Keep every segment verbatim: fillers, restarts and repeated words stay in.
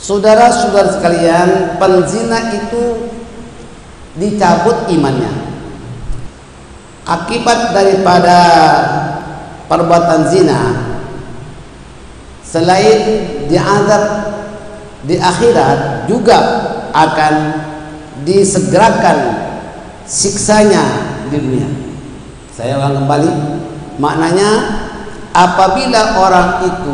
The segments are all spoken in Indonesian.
Saudara-saudara sekalian, penzina itu dicabut imannya. Akibat daripada perbuatan zina, selain diazab di akhirat, juga akan disegerakan siksanya di dunia. Saya ulang kembali, maknanya apabila orang itu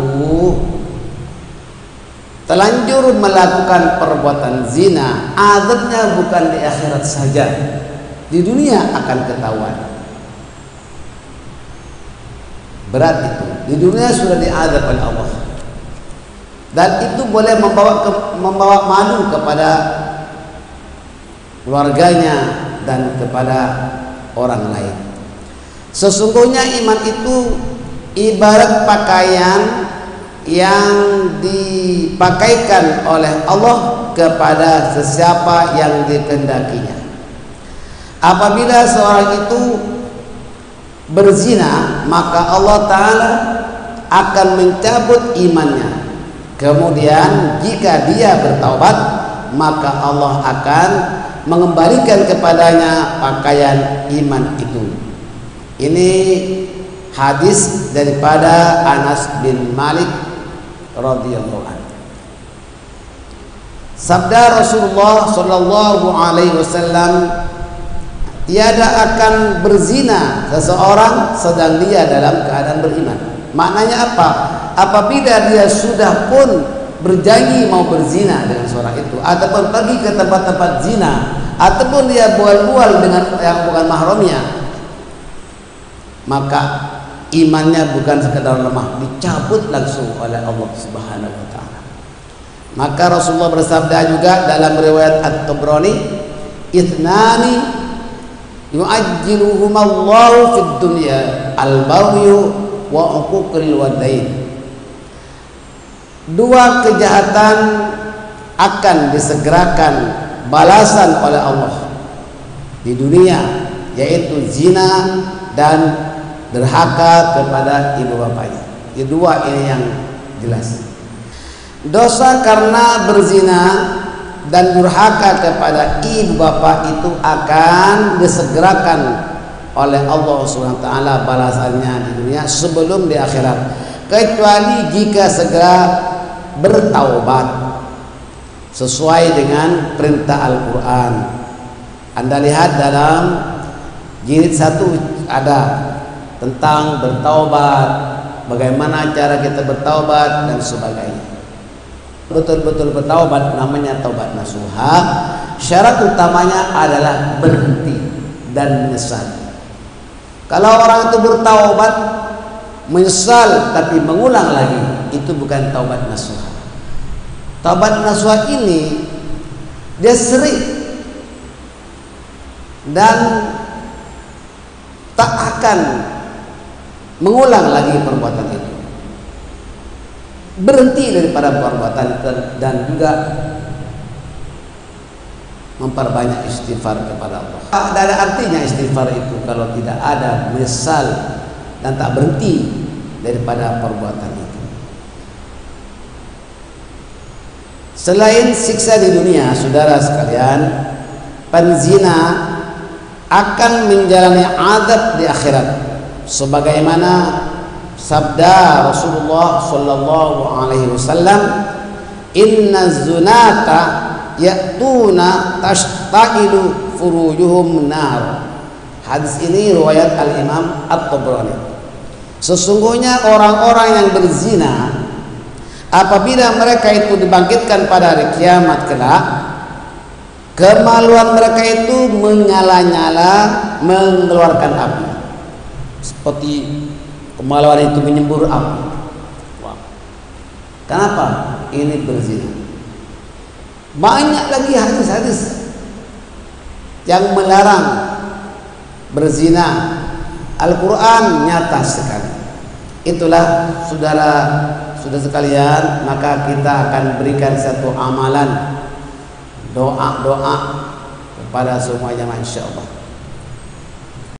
telanjur melakukan perbuatan zina, azabnya bukan di akhirat saja, di dunia akan ketahuan. Berat itu, di dunia sudah diazab oleh Allah, dan itu boleh membawa ke, membawa malu kepada keluarganya dan kepada orang lain. Sesungguhnya iman itu ibarat pakaian yang dipakaikan oleh Allah kepada sesiapa yang dikehendakinya. Apabila seorang itu berzina, maka Allah Ta'ala akan mencabut imannya. Kemudian jika dia bertaubat, maka Allah akan mengembalikan kepadanya pakaian iman itu. Ini hadis daripada Anas bin Malik radhiyallahu anhu. Sabda Rasulullah sallallahu alaihi wasallam, tiada akan berzina seseorang sedang dia dalam keadaan beriman. Maknanya apa? Apabila dia sudah pun berjanji mau berzina dengan seorang itu, ataupun pergi ke tempat-tempat zina, ataupun dia bual-bual dengan yang bukan mahramnya, maka imannya bukan sekedar lemah, dicabut langsung oleh Allah Subhanahu wa taala. Maka Rasulullah bersabda juga dalam riwayat At-Tabrani, "Itnani yu'ajjiluhumallahu fid dunya, al-baghyu wa uququl walidain." Dua kejahatan akan disegerakan balasan oleh Allah di dunia, yaitu zina dan derhaka kepada ibu bapaknya. Kedua ini yang jelas. Dosa karena berzina dan durhaka kepada ibu bapak itu akan disegerakan oleh Allah subhanahu wa taala balasannya di dunia sebelum di akhirat, kecuali jika segera bertaubat sesuai dengan perintah Al-Quran. Anda lihat dalam jilid satu ada tentang bertaubat, bagaimana cara kita bertaubat dan sebagainya. Betul-betul bertaubat namanya taubat nasuha. Syarat utamanya adalah berhenti dan menyesal. Kalau orang itu bertaubat menyesal tapi mengulang lagi, itu bukan taubat nasuha. Taubat nasuha ini dia sering dan tak akan mengulang lagi perbuatan itu, berhenti daripada perbuatan dan juga memperbanyak istighfar kepada Allah. Tidak ada artinya istighfar itu kalau tidak ada menyesal dan tak berhenti daripada perbuatan itu. Selain siksa di dunia, saudara sekalian, penzina akan menjalani azab di akhirat, sebagaimana sabda Rasulullah sallallahu alaihi wasallam, "Inna zunata ya'tuna tashta'ilu furujuhum nar." Hadis ini riwayat Al-Imam At-Tabrani. Sesungguhnya orang-orang yang berzina, apabila mereka itu dibangkitkan pada hari kiamat kelak, kemaluan mereka itu menyala-nyala, mengeluarkan api, seperti kemaluan itu menyembur api. Wow. Kenapa? Ini berzina. Banyak lagi hadis-hadis yang melarang berzina. Al-Quran nyata sekali. Itulah saudara saudara sekalian, maka kita akan berikan satu amalan, doa-doa kepada semuanya, insya Allah.